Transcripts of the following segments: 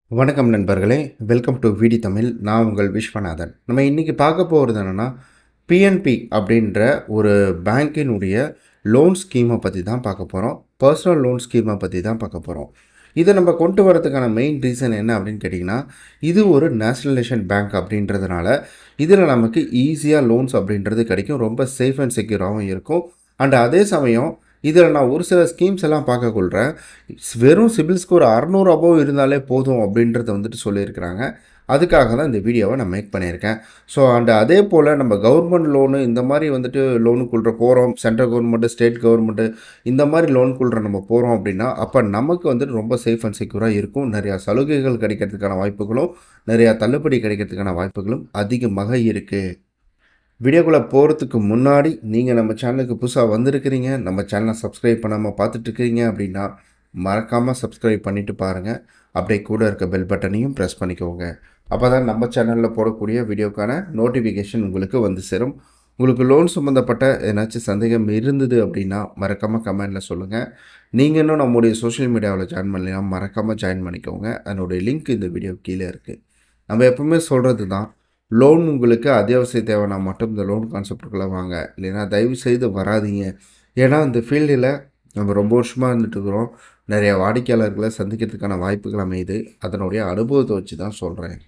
வணக்கம் நண்பர்களே, welcome to VDTamil. நான் உங்கள் விஸ்வநாதன். நம்ம இன்றைக்கி பார்க்க போகிறது என்னென்னா, PNB அப்படின்ற ஒரு பேங்க்கினுடைய லோன் ஸ்கீமை பற்றி தான் பார்க்க போகிறோம். பர்சனல் லோன் ஸ்கீமை பற்றி தான் பார்க்க போகிறோம். இதை நம்ம கொண்டு வரதுக்கான மெயின் ரீசன் என்ன அப்படின்னு கேட்டிங்கன்னா, இது ஒரு நேஷ்னலைசேஷன் பேங்க் அப்படின்றதுனால இதில் நமக்கு ஈஸியாக லோன்ஸ் அப்படின்றது கிடைக்கும். ரொம்ப சேஃப் அண்ட் செக்யூராகவும் இருக்கும். அண்ட் அதே சமயம் இதில் நான் ஒரு சில ஸ்கீம்ஸ் எல்லாம் பார்க்கக்கொள்கிறேன். வெறும் சிபில் ஸ்கோர் 600 அபோவ் இருந்தாலே போதும் அப்படின்றத வந்துட்டு சொல்லியிருக்கிறாங்க. அதுக்காக தான் இந்த வீடியோவை நான் மேக் பண்ணியிருக்கேன். ஸோ அண்ட் அதே போல் நம்ம கவர்மெண்ட் லோனு இந்த மாதிரி வந்துட்டு லோனுக்குள்ள போகிறோம், சென்ட்ரல் கவர்மெண்ட்டு, ஸ்டேட் கவர்மெண்ட்டு இந்த மாதிரி லோனுக்குள்ள நம்ம போகிறோம் அப்படின்னா, அப்போ நமக்கு வந்துட்டு ரொம்ப சேஃப் அண்ட் செக்யூராக இருக்கும். நிறையா சலுகைகள் கிடைக்கிறதுக்கான வாய்ப்புகளும், நிறையா தள்ளுபடி கிடைக்கிறதுக்கான வாய்ப்புகளும் அதிகமாக இருக்குது. வீடியோக்குள்ளே போகிறதுக்கு முன்னாடி நீங்கள் நம்ம சேனலுக்கு புதுசாக வந்திருக்கிறீங்க, நம்ம சேனலை சப்ஸ்கிரைப் பண்ணாமல் பார்த்துட்ருக்கிறீங்க அப்படின்னா மறக்காமல் சப்ஸ்கிரைப் பண்ணிவிட்டு பாருங்கள். அப்படியே கூட இருக்க பெல் பட்டனையும் ப்ரெஸ் பண்ணிக்கோங்க. அப்போ தான் நம்ம சேனலில் போடக்கூடிய வீடியோக்கான நோட்டிஃபிகேஷன் உங்களுக்கு வந்து சேரும். உங்களுக்கு லோன் சம்மந்தப்பட்ட ஏதாச்சும் சந்தேகம் இருந்தது அப்படின்னா மறக்காமல் கமெண்டில் சொல்லுங்கள். நீங்கள் இன்னும் நம்முடைய சோஷியல் மீடியாவில் ஜாயின் பண்ணலாம், மறக்காமல் ஜாயின் பண்ணிக்கோங்க. அதனுடைய லிங்க் இந்த வீடியோ கீழே இருக்குது. நம்ம எப்பவுமே சொல்கிறது தான், லோன் உங்களுக்கு அத்தியாவசிய தேவைன்னா மட்டும் இந்த லோன் கான்செப்டுக்குள்ளே வாங்க, இல்லைன்னா தயவு செய்து வராதிங்க. ஏன்னா இந்த ஃபீல்டில் நம்ம ரொம்ப வருஷமாக இருந்துட்டு இருக்கிறோம். நிறைய வாடிக்கையாளர்களை சந்திக்கிறதுக்கான வாய்ப்புகள் அமையுது. அதனுடைய அனுபவத்தை வச்சு தான் சொல்கிறேன்.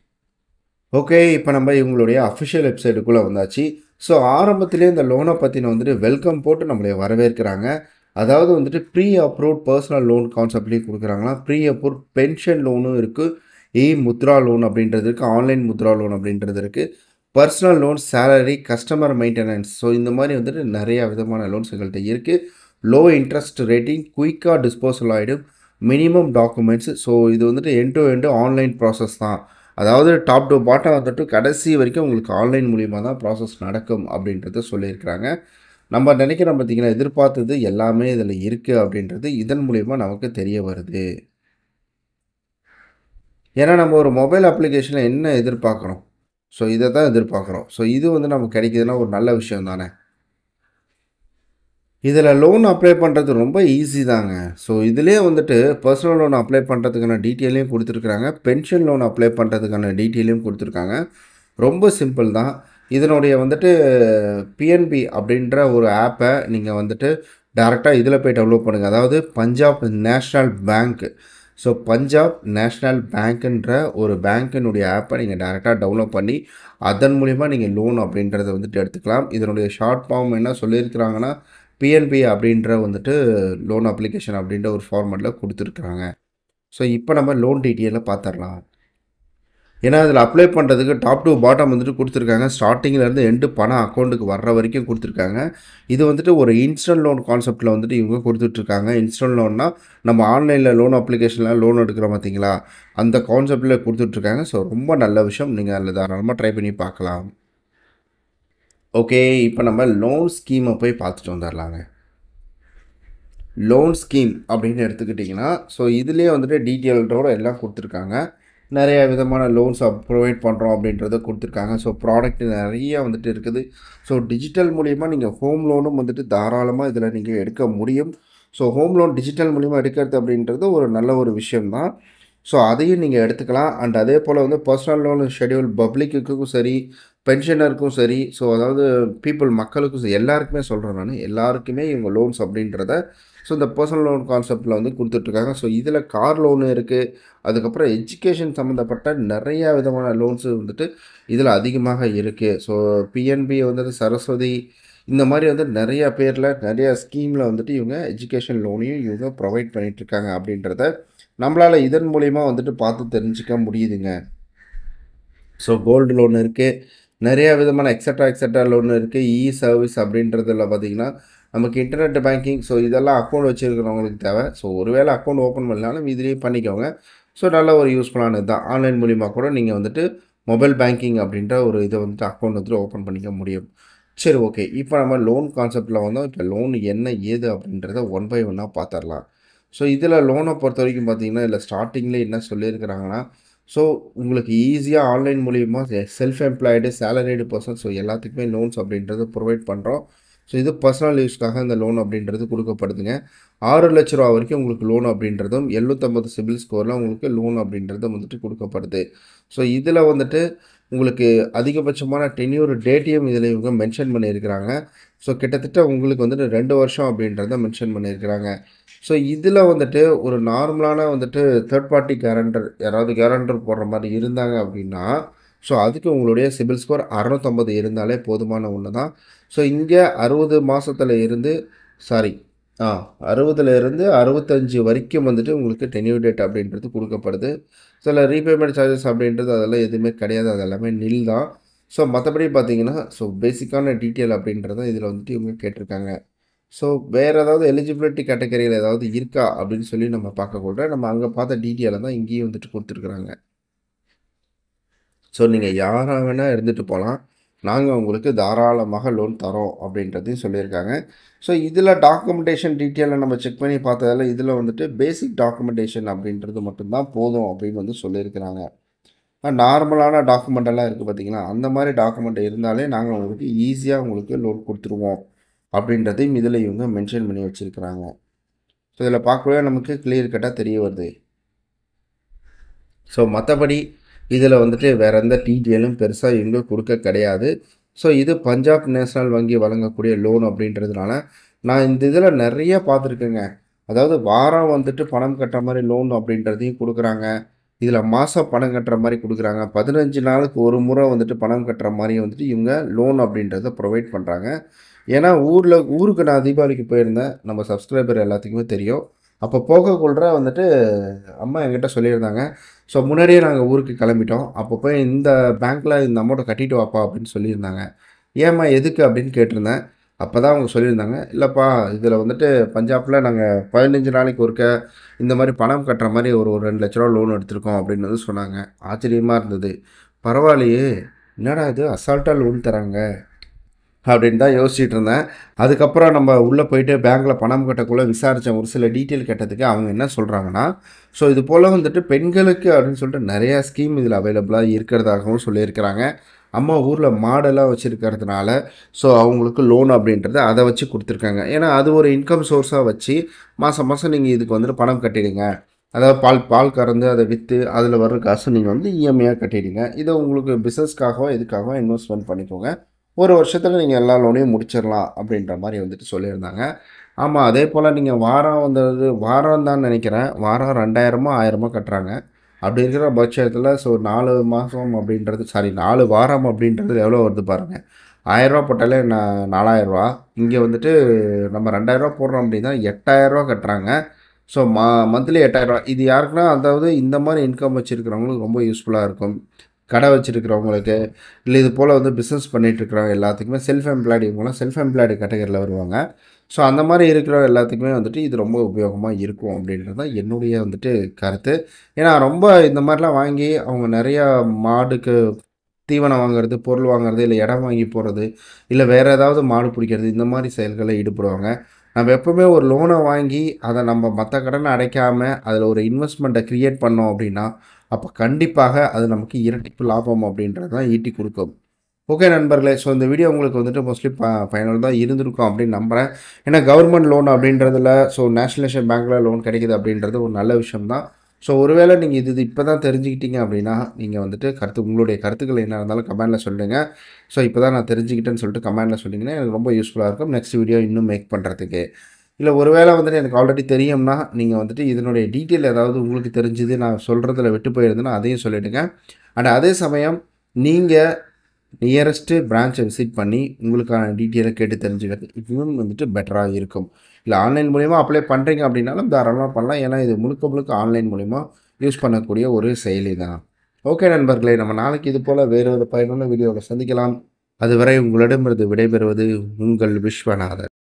ஓகே, இப்போ நம்ம இவங்களுடைய அஃபிஷியல் வெப்சைட்டுக்குள்ளே வந்தாச்சு. ஸோ ஆரம்பத்திலே இந்த லோனை பற்றின வந்துட்டு வெல்கம் போட்டு நம்மளை வரவேற்கிறாங்க. அதாவது வந்துட்டு ப்ரீ அப்ரூவ்ட் பர்சனல் லோன் கான்செப்ட்லேயும் கொடுக்குறாங்களா, ப்ரீ அப்ரூவ்ட் பென்ஷன் லோனும் இருக்குது, முத்ரா லோன் அப்படின்றது இருக்குது, ஆன்லைன் முத்ரா லோன் அப்படின்றது இருக்குது, personal loan, salary, customer maintenance. So இந்த மாதிரி வந்துட்டு நிறையா விதமான லோன்ஸ் எங்கள்கிட்ட இருக்குது. லோ இன்ட்ரெஸ்ட் ரேட்டிங், குயிக்காக டிஸ்போசல் ஆகிடும், மினிமம் டாக்குமெண்ட்ஸ். ஸோ இது வந்துட்டு end to end online process தான். அதாவது டாப் டு பாட்டம் வந்துட்டு கடைசி வரைக்கும் உங்களுக்கு ஆன்லைன் மூலிமா தான் ப்ராசஸ் நடக்கும் அப்படின்றத சொல்லியிருக்கிறாங்க. நம்ம நினைக்கிறோம் பார்த்திங்கன்னா, எதிர்பார்த்தது எல்லாமே இதில் இருக்குது அப்படின்றது இதன் மூலிமா நமக்கு தெரிய வருது. ஏன்னா நம்ம ஒரு மொபைல் அப்ளிகேஷனில் என்ன எதிர்பார்க்குறோம்? ஸோ இதை தான் எதிர்பார்க்குறோம். ஸோ இது வந்து நமக்கு கிடைக்குதுன்னா ஒரு நல்ல விஷயம் தானே. இதில் லோன் அப்ளை பண்ணுறது ரொம்ப ஈஸி தாங்க. ஸோ இதிலே வந்துட்டு பர்சனல் லோன் அப்ளை பண்ணுறதுக்கான டீட்டெயிலையும் கொடுத்துருக்குறாங்க, பென்ஷன் லோன் அப்ளை பண்ணுறதுக்கான டீட்டெயிலையும் கொடுத்துருக்காங்க. ரொம்ப சிம்பிள் தான். இதனுடைய வந்துட்டு PNB அப்படின்ற ஒரு ஆப்பை நீங்கள் வந்துட்டு டேரெக்டாக இதில் போய் டவுன்லோட் பண்ணுங்கள். அதாவது Punjab national bank. So Punjab national பேங்க்குன்ற ஒரு பேங்க்கினுடைய ஆப்பை நீங்கள் டேரெக்டாக டவுன்லோட் பண்ணி அதன் மூலிமா நீங்கள் லோன் அப்படின்றத வந்துட்டு எடுத்துக்கலாம். இதனுடைய ஷார்ட் ஃபார்ம் என்ன சொல்லியிருக்கிறாங்கன்னா, PNB அப்படின்ற வந்துட்டு லோன் அப்ளிகேஷன் அப்படின்ற ஒரு ஃபார்மேட்டில் கொடுத்துருக்குறாங்க. ஸோ இப்போ நம்ம லோன் டீட்டெயிலை பார்த்துடலாம். ஏன்னா அதில் அப்ளை பண்ணுறதுக்கு டாப் டு பாட்டம் வந்துட்டு கொடுத்துருக்காங்க. ஸ்டார்டிங்லேருந்து எண்டு பணம் அக்கௌண்ட்டுக்கு வர்ற வரைக்கும் கொடுத்துருக்காங்க. இது வந்துட்டு ஒரு இன்ஸ்டன்ட் லோன் கான்செப்ட்டில் வந்துட்டு இவங்க கொடுத்துட்ருக்காங்க. இன்ஸ்டன்ட் லோன்னா நம்ம ஆன்லைனில் லோன் அப்ளிகேஷனில் லோன் எடுக்கிறோம் பார்த்தீங்களா, அந்த கான்செப்டில் கொடுத்துட்ருக்காங்க. ஸோ ரொம்ப நல்ல விஷயம். நீங்கள் அதில் தாராளமாக ட்ரை பண்ணி பார்க்கலாம். ஓகே, இப்போ நம்ம லோன் ஸ்கீமை போய் பார்த்துட்டு வந்துடலாங்க. லோன் ஸ்கீம் அப்படின்னு எடுத்துக்கிட்டிங்கன்னா, ஸோ இதுலேயே வந்துட்டு டீட்டெயில்டோடு எல்லாம் கொடுத்துருக்காங்க. நிறைய விதமான லோன்ஸ் ப்ரொவைட் பண்ணுறோம் அப்படின்றத கொடுத்துருக்காங்க. ஸோ ப்ராடக்ட் நிறைய வந்துட்டு இருக்குது. ஸோ டிஜிட்டல் மூலிமா நீங்கள் ஹோம் லோனும் வந்துட்டு தாராளமாக இதில் நீங்கள் எடுக்க முடியும். ஸோ ஹோம் லோன் டிஜிட்டல் மூலிமா எடுக்கிறது அப்படின்றது ஒரு நல்ல ஒரு விஷயம்தான். ஸோ அதையும் நீங்கள் எடுத்துக்கலாம். அண்ட் அதே போல் வந்து பர்சனல் லோன் ஷெட்யூல் பப்ளிக்குக்கும் சரி, பென்ஷனருக்கும் சரி, ஸோ அதாவது மக்களுக்கும் சரி, எல்லாருக்குமே சொல்கிறேன் நான், எல்லாருக்குமே இவங்க லோன்ஸ் அப்படின்றத ஸோ இந்த பர்சனல் லோன் கான்செப்டில் வந்து கொடுத்துட்ருக்காங்க. ஸோ இதில் கார் லோனு இருக்குது. அதுக்கப்புறம் எஜுகேஷன் சம்மந்தப்பட்ட நிறையா விதமான லோன்ஸு வந்துட்டு இதில் அதிகமாக இருக்குது. ஸோ PNB வந்துட்டு சரஸ்வதி இந்த மாதிரி வந்து நிறையா பேரில் நிறையா ஸ்கீமில் வந்துட்டு இவங்க எஜுகேஷன் லோனையும் இவங்க ப்ரொவைட் பண்ணிகிட்ருக்காங்க அப்படின்றத நம்மளால் இதன் மூலிமா வந்துட்டு பார்த்து தெரிஞ்சுக்க முடியுதுங்க. ஸோ கோல்டு லோன் இருக்குது, நிறையா விதமான எக்ஸட்ரா லோன் இருக்குது. சர்வீஸ் அப்படின்றதில் பார்த்திங்கன்னா நமக்கு இன்டர்நெட் பேங்கிங், ஸோ இதெல்லாம் அக்கௌண்ட் வச்சுருக்கிறவங்களுக்கு தேவை. ஸோ ஒருவேளை அக்கௌண்ட் ஓப்பன் பண்ணாலும் இதுலேயே பண்ணிக்கோங்க. ஸோ நல்ல ஒரு யூஸ்ஃபுல்லானது தான். ஆன்லைன் மூலிமா கூட நீங்கள் வந்துட்டு மொபைல் பேங்கிங் அப்படின்ற ஒரு இதை வந்துட்டு அக்கௌண்ட் வந்துட்டு ஓப்பன் பண்ணிக்க முடியும். சரி, ஓகே, இப்போ நம்ம லோன் கான்செப்டில் வந்தோம். இப்போ லோன் என்ன ஏது அப்படின்றத ஒன் பை ஒன்னாக பார்த்துடலாம். ஸோ இதில் லோனை பொறுத்த வரைக்கும் பார்த்திங்கன்னா, இதில் ஸ்டார்டிங்கில் என்ன சொல்லியிருக்கிறாங்கன்னா, ஸோ உங்களுக்கு ஈஸியாக ஆன்லைன் மூலிமா self employed, salaried person, so எல்லாத்துக்குமே லோன்ஸ் அப்படின்றத ப்ரொவைட் பண்ணுறோம். ஸோ இது பர்சனல் யூஸ்க்காக இந்த லோன் அப்படின்றது கொடுக்கப்படுதுங்க. 6 லட்ச ரூபா வரைக்கும் உங்களுக்கு லோன் அப்படின்றதும் 750 சிபில் ஸ்கோரில் உங்களுக்கு லோன் அப்படின்றதும் வந்துட்டு கொடுக்கப்படுது. ஸோ இதில் வந்துட்டு உங்களுக்கு அதிகபட்சமான டென்யூர் டேட்டையும் இதில் இவங்க மென்ஷன் பண்ணியிருக்கிறாங்க. ஸோ கிட்டத்தட்ட உங்களுக்கு வந்துட்டு 2 வருஷம் அப்படின்றத மென்ஷன் பண்ணியிருக்கிறாங்க. ஸோ இதில் வந்துட்டு ஒரு நார்மலான வந்துட்டு தேர்ட் பார்ட்டி கேரண்டர் யாராவது கேரண்டர் போடுற மாதிரி இருந்தாங்க அப்படின்னா, ஸோ அதுக்கு உங்களுடைய சிபில் ஸ்கோர் 650 இருந்தாலே போதுமான ஒன்று தான். ஸோ இங்கே 60 மாதத்தில் இருந்து சாரி 60ல் இருந்து 65 வரைக்கும் வந்துட்டு உங்களுக்கு டென்யூர் டேட் அப்படின்றது கொடுக்கப்படுது. சில ரீபேமெண்ட் சார்ஜஸ் அப்படின்றது அதெல்லாம் எதுவுமே கிடையாது. அது எல்லாமே நில் தான். ஸோ மற்றபடி பார்த்தீங்கன்னா ஸோ பேசிக்கான டீட்டெயில் அப்படின்றத இதில் வந்துட்டு இவங்க கேட்டிருக்காங்க. ஸோ வேறு ஏதாவது எலிஜிபிலிட்டி கேட்டகரியில் ஏதாவது இருக்கா அப்படின்னு சொல்லி நம்ம பார்க்கக்கூட நம்ம அங்கே பார்த்த டீட்டெயிலை தான் இங்கேயும் வந்துட்டு கொடுத்துருக்குறாங்க. ஸோ நீங்கள் யாராக வேணால் இருந்துட்டு போகலாம். நாங்கள் உங்களுக்கு தாராளமாக லோன் தரோம் அப்படின்றதையும் சொல்லியிருக்காங்க. ஸோ இதில் டாக்குமெண்டேஷன் டீட்டெயிலை நம்ம செக் பண்ணி பார்த்ததால இதில் வந்துட்டு பேசிக் டாக்குமெண்டேஷன் அப்படின்றது மட்டும்தான் போதும் அப்படின்னு வந்து சொல்லியிருக்கிறாங்க. நார்மலான டாக்குமெண்ட் எல்லாம் இருக்குது பார்த்தீங்களா, அந்த மாதிரி டாக்குமெண்ட் இருந்தாலே நாங்கள் உங்களுக்கு ஈஸியாக உங்களுக்கு லோன் கொடுத்துருவோம் அப்படின்றதையும் இதில் இவங்க மென்ஷன் பண்ணி வச்சுருக்கிறாங்க. ஸோ இதில் பார்க்கவே நமக்கு கிளியர் கட்டாக தெரிய வருது. ஸோ மற்றபடி இதில் வந்துட்டு வேறு எந்த டீட்டெயிலும் பெருசாக இவங்க கொடுக்க கிடையாது. ஸோ இது பஞ்சாப் நேஷ்னல் வங்கி வழங்கக்கூடிய லோன் அப்படின்றதுனால நான் இந்த இதில் நிறைய பார்த்துருக்கேங்க. அதாவது வாரம் வந்துட்டு பணம் கட்டுற மாதிரி லோன் அப்படின்றதையும் கொடுக்குறாங்க. இதில் மாதம் பணம் கட்டுற மாதிரி கொடுக்குறாங்க. 15 நாளுக்கு ஒரு முறை வந்துட்டு பணம் கட்டுற மாதிரி வந்துட்டு இவங்க லோன் அப்படின்றத ப்ரொவைட் பண்ணுறாங்க. ஏன்னா ஊருக்கு நான் தீபாவளிக்கு போயிருந்தேன். நம்ம சப்ஸ்கிரைபர் எல்லாத்துக்குமே தெரியும். அப்போ போகக்குள்ள வந்துட்டு அம்மா என்கிட்ட சொல்லியிருந்தாங்க. ஸோ முன்னாடியே நாங்கள் ஊருக்கு கிளம்பிட்டோம். அப்போ போய் இந்த பேங்க்கில் இந்த அமௌண்ட்டை கட்டிட்டு வாப்பா அப்படின்னு சொல்லியிருந்தாங்க. ஏம்மா எதுக்கு அப்படின்னு கேட்டிருந்தேன். அப்போ தான் அவங்க சொல்லியிருந்தாங்க, இல்லைப்பா இதில் வந்துட்டு பஞ்சாபில் நாங்கள் 15 நாளைக்கு ஒருக்க இந்த மாதிரி பணம் கட்டுற மாதிரி ஒரு 2 லட்ச ரூபா லோன் எடுத்திருக்கோம் அப்படின்னு வந்து சொன்னாங்க. ஆச்சரியமாக இருந்தது. பரவாயில்லையே, என்னடா இது அசால்ட்டாக லோன் தராங்க அப்படின்னு தான் யோசிச்சுட்டு இருந்தேன். அதுக்கப்புறம் நம்ம உள்ளே போயிட்டு பேங்க்கில் பணம் கட்டக்குள்ளே விசாரித்தேன். ஒரு சில டீட்டெயில் கேட்டதுக்கு அவங்க என்ன சொல்கிறாங்கன்னா, ஸோ இது போல் வந்துட்டு பெண்களுக்கு அப்படின்னு சொல்லிட்டு நிறையா ஸ்கீம் இதில் அவைலபிளாக இருக்கிறதாகவும் சொல்லியிருக்கிறாங்க. அம்மா ஊரில் மாடெல்லாம் வச்சுருக்கிறதுனால ஸோ அவங்களுக்கு லோன் அப்படின்றத அதை வச்சு கொடுத்துருக்காங்க. ஏன்னா அது ஒரு இன்கம் சோர்ஸாக வச்சு மாதம் மாதம் நீங்கள் இதுக்கு வந்துட்டு பணம் கட்டிடுங்க. அதாவது பால் கறந்து அதை விற்று அதில் வர்ற காசு நீங்கள் வந்து இஎம்ஐயாக கட்டிடுங்க. இதை உங்களுக்கு பிஸ்னஸ்க்காகவோ இதுக்காகவோ இன்வெஸ்ட்மெண்ட் பண்ணிக்கோங்க. ஒரு வருஷத்தில் நீங்கள் எல்லா லோனையும் முடிச்சிடலாம் அப்படின்ற மாதிரி வந்துட்டு சொல்லியிருந்தாங்க. ஆமாம், அதே போல் நீங்கள் வாரம் வந்தது வாரம் தான் நினைக்கிறேன். வாரம் 2000 1000 கட்டுறாங்க. அப்படி இருக்கிற பட்சத்தில் ஸோ 4 மாதம் அப்படின்றது 4 வாரம் அப்படின்றது எவ்வளோ வருது பாருங்கள். 1000 போட்டாலே 4000. இங்கே வந்துட்டு நம்ம 2000 போடுறோம் அப்படின்னா 8000 கட்டுறாங்க. So monthly 8000. இது யாருக்குன்னா அதாவது இந்த மாதிரி இன்கம் வச்சுருக்கிறவங்களுக்கு ரொம்ப யூஸ்ஃபுல்லாக இருக்கும். கடை வச்சுருக்கிறவங்களுக்கு, இல்லை இது போல் வந்து பிஸ்னஸ் பண்ணிகிட்ருக்கிறவங்க எல்லாத்துக்குமே செல்ஃப் எம்ப்ளாய்டு, இவங்களாம் செல்ஃப் எம்ப்ளாய்டு கேட்டகரியில் வருவாங்க. ஸோ அந்த மாதிரி இருக்கிற எல்லாத்துக்குமே வந்துட்டு இது ரொம்ப உபயோகமாக இருக்கும் அப்படின்றது தான் என்னுடைய வந்துட்டு கருத்து. ஏன்னா ரொம்ப இந்த மாதிரிலாம் வாங்கி அவங்க நிறையா மாடுக்கு தீவனம் வாங்குறது, பொருள் வாங்குறது, இல்லை இடம் வாங்கி போகிறது, இல்லை வேறு ஏதாவது மாடு பிடிக்கிறது, இந்த மாதிரி செயல்களில் ஈடுபடுவாங்க. நம்ம எப்போவுமே ஒரு லோனை வாங்கி அதை நம்ம மற்ற கடனை அடைக்காமல் அதில் ஒரு இன்வெஸ்ட்மெண்ட்டை க்ரியேட் பண்ணோம் அப்படின்னா அப்போ கண்டிப்பாக அது நமக்கு இரட்டிப்பு லாபம் அப்படின்றது தான் ஈட்டி கொடுக்கும். ஓகே நண்பர்களே, ஸோ இந்த வீடியோ உங்களுக்கு வந்துட்டு மோஸ்ட்லி ஃபைனல் தான் இருந்திருக்கும் அப்படின்னு நம்புகிறேன். ஏன்னா கவர்மெண்ட் லோன் அப்படின்றதுல ஸோ நேஷனலைசேஷன் பேங்க்கில் லோன் கிடைக்குது அப்படின்றது ஒரு நல்ல விஷயம் தான். ஸோ ஒருவேளை நீங்கள் இது இப்போ தான் தெரிஞ்சுக்கிட்டீங்க அப்படின்னா நீங்கள் வந்துட்டு உங்களுடைய கருத்துக்கள் என்ன இருந்தாலும் கமெண்டில் சொல்லுங்கள். ஸோ இப்போ தான் நான் தெரிஞ்சுக்கிட்டேன்னு சொல்லிட்டு கமெண்டில் சொன்னீங்கன்னா எனக்கு ரொம்ப யூஸ்ஃபுல்லாக இருக்கும் நெக்ஸ்ட் வீடியோ இன்னும் மேக் பண்ணுறதுக்கு. இல்லை ஒருவேளை வந்துட்டு எனக்கு ஆல்ரெடி தெரியும்னா நீங்கள் வந்துட்டு இதனுடைய டீட்டெயில் ஏதாவது உங்களுக்கு தெரிஞ்சுது நான் சொல்கிறதுல விட்டு போயிருந்தேன்னா அதையும் சொல்லிவிடுங்க. அண்ட் அதே சமயம் நீங்கள் நியரஸ்ட்டு பிரான்ச்சை விசிட் பண்ணி உங்களுக்கான டீட்டெயிலை கேட்டு தெரிஞ்சுக்கிறது இன்னும் வந்துட்டு பெட்டராக இருக்கும். இல்லை ஆன்லைன் மூலிமா அப்ளை பண்ணுறீங்க அப்படின்னாலும் தாராளமாக பண்ணலாம். ஏன்னா இது முழுக்க ஆன்லைன் மூலிமா யூஸ் பண்ணக்கூடிய ஒரு செயலி தான். ஓகே நண்பர்களே, நம்ம நாளைக்கு இது போல் வேறு ஒரு பயனுள்ள வீடியோவில் சந்திக்கலாம். அதுவரை உங்களிடமிருந்து விடைபெறுவது உங்கள் விஸ்வநாதன்.